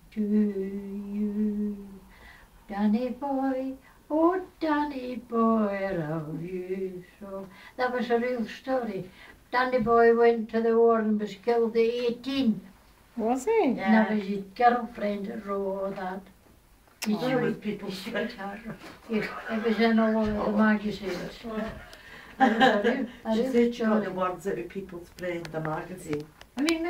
to you. Danny boy, oh Danny boy, I love you so. That was a real story. Danny boy went to the war and was killed at 18. Was he? And that was his girlfriend that wrote all that. People's friend. It was in all of the magazines. She said she got the words out of People's Friend, the magazine. I mean,